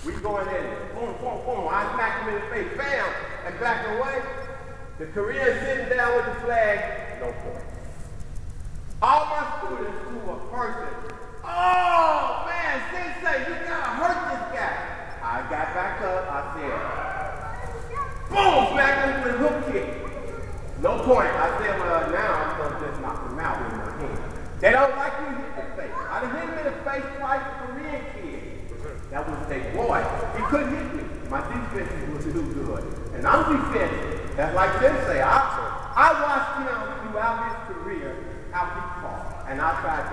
We going in, boom, boom, boom. I smacked him in the face, bam, and back away. The Korean sitting down with the flag, no point. All my students to a person, oh man, Sensei, you gotta hurt this guy. I got back up, I said, boom, smacked him with a hook kick. No point. I said, well, now I'm gonna just knock him out with my hand. They don't like you hit the face. I done hit him in the face twice, the Korean kid. That was their boy. He couldn't hit me. My defense was too good. And I'm defensive. That's like Sensei. I watched him throughout his career, how he fought. And I tried to